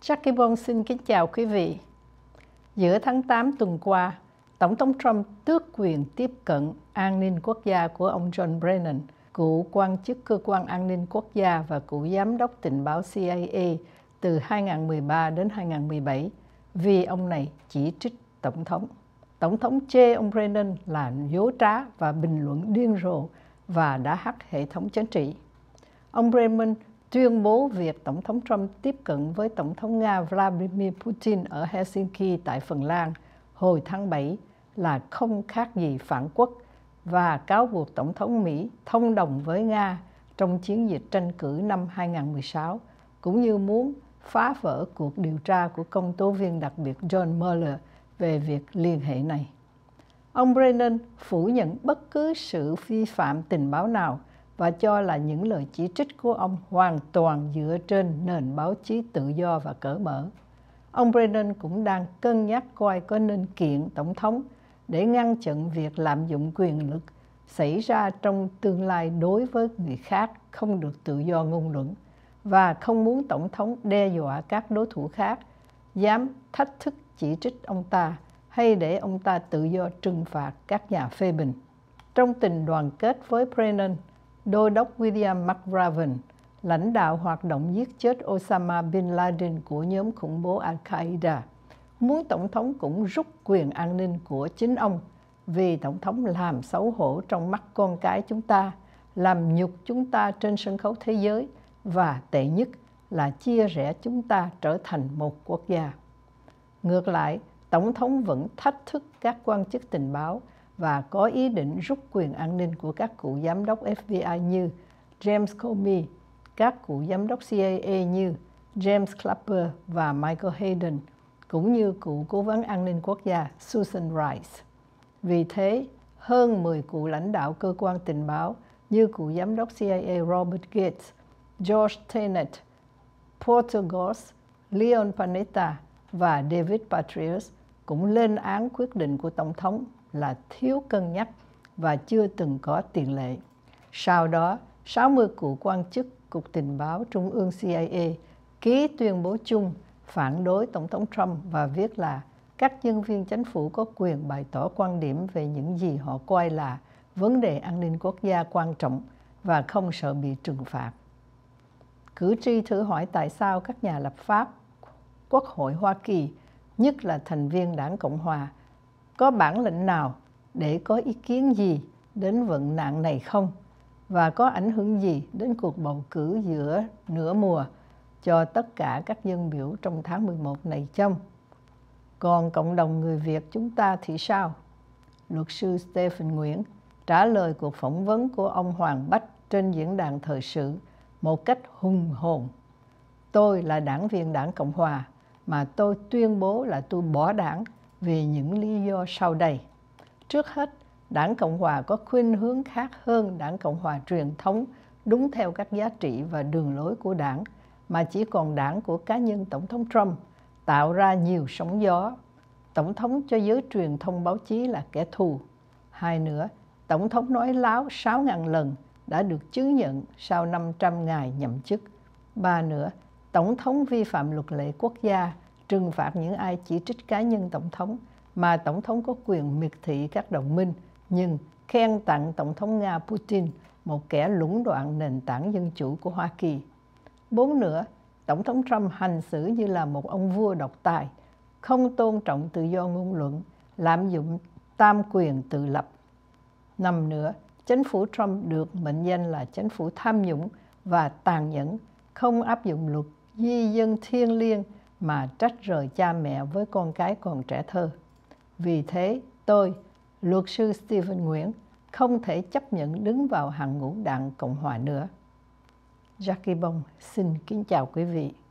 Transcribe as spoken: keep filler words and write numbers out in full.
Jackie Bông xin kính chào quý vị. Giữa tháng tám tuần qua, Tổng thống Trump tước quyền tiếp cận an ninh quốc gia của ông John Brennan, cựu quan chức Cơ quan An ninh Quốc gia và cựu giám đốc tình báo C I A từ hai nghìn không trăm mười ba đến hai nghìn không trăm mười bảy, vì ông này chỉ trích Tổng thống. Tổng thống chê ông Brennan là dối trá và bình luận điên rồ và đã hack hệ thống chính trị. Ông Brennan tuyên bố việc Tổng thống Trump tiếp cận với Tổng thống Nga Vladimir Putin ở Helsinki tại Phần Lan hồi tháng bảy là không khác gì phản quốc và cáo buộc Tổng thống Mỹ thông đồng với Nga trong chiến dịch tranh cử năm hai nghìn không trăm mười sáu, cũng như muốn phá vỡ cuộc điều tra của công tố viên đặc biệt John Mueller về việc liên hệ này. Ông Brennan phủ nhận bất cứ sự vi phạm tình báo nào và cho là những lời chỉ trích của ông hoàn toàn dựa trên nền báo chí tự do và cởi mở. Ông Brennan cũng đang cân nhắc coi có nên kiện Tổng thống để ngăn chặn việc lạm dụng quyền lực xảy ra trong tương lai đối với người khác không được tự do ngôn luận, và không muốn Tổng thống đe dọa các đối thủ khác dám thách thức chỉ trích ông ta hay để ông ta tự do trừng phạt các nhà phê bình. Trong tình đoàn kết với Brennan, Đô đốc William McRaven, lãnh đạo hoạt động giết chết Osama Bin Laden của nhóm khủng bố Al-Qaeda, muốn Tổng thống cũng rút quyền an ninh của chính ông vì Tổng thống làm xấu hổ trong mắt con cái chúng ta, làm nhục chúng ta trên sân khấu thế giới và tệ nhất là chia rẽ chúng ta trở thành một quốc gia. Ngược lại, Tổng thống vẫn thách thức các quan chức tình báo và có ý định rút quyền an ninh của các cựu giám đốc F B I như James Comey, các cựu giám đốc C I A như James Clapper và Michael Hayden, cũng như cựu cố vấn an ninh quốc gia Susan Rice. Vì thế, hơn mười cựu lãnh đạo cơ quan tình báo như cựu giám đốc C I A Robert Gates, George Tenet, Porter Goss, Leon Panetta và David Petraeus cũng lên án quyết định của Tổng thống là thiếu cân nhắc và chưa từng có tiền lệ. Sau đó, sáu mươi cựu quan chức Cục Tình báo Trung ương C I A ký tuyên bố chung phản đối Tổng thống Trump và viết là các nhân viên chính phủ có quyền bày tỏ quan điểm về những gì họ coi là vấn đề an ninh quốc gia quan trọng và không sợ bị trừng phạt. Cử tri thử hỏi tại sao các nhà lập pháp Quốc hội Hoa Kỳ, nhất là thành viên Đảng Cộng Hòa, có bản lĩnh nào để có ý kiến gì đến vấn nạn này không? Và có ảnh hưởng gì đến cuộc bầu cử giữa nửa mùa cho tất cả các dân biểu trong tháng mười một này chăng? Còn cộng đồng người Việt chúng ta thì sao? Luật sư Stephen Nguyễn trả lời cuộc phỏng vấn của ông Hoàng Bách trên diễn đàn thời sự một cách hùng hồn. Tôi là đảng viên Đảng Cộng Hòa mà tôi tuyên bố là tôi bỏ đảng vì những lý do sau đây. Trước hết, Đảng Cộng Hòa có khuynh hướng khác hơn Đảng Cộng Hòa truyền thống đúng theo các giá trị và đường lối của đảng, mà chỉ còn đảng của cá nhân Tổng thống Trump tạo ra nhiều sóng gió. Tổng thống cho giới truyền thông báo chí là kẻ thù. Hai nữa, Tổng thống nói láo sáu nghìn lần đã được chứng nhận sau năm trăm ngày nhậm chức. Ba nữa, Tổng thống vi phạm luật lệ quốc gia, trừng phạt những ai chỉ trích cá nhân Tổng thống, mà Tổng thống có quyền miệt thị các đồng minh, nhưng khen tặng Tổng thống Nga Putin, một kẻ lũng đoạn nền tảng dân chủ của Hoa Kỳ. Bốn nữa, Tổng thống Trump hành xử như là một ông vua độc tài, không tôn trọng tự do ngôn luận, lạm dụng tam quyền tự lập. Năm nữa, chính phủ Trump được mệnh danh là chính phủ tham nhũng và tàn nhẫn, không áp dụng luật di dân thiêng liêng mà trách rời cha mẹ với con cái còn trẻ thơ. Vì thế, tôi, luật sư Stephen Nguyễn, không thể chấp nhận đứng vào hàng ngũ Đảng Cộng Hòa nữa. Jackie Bông xin kính chào quý vị.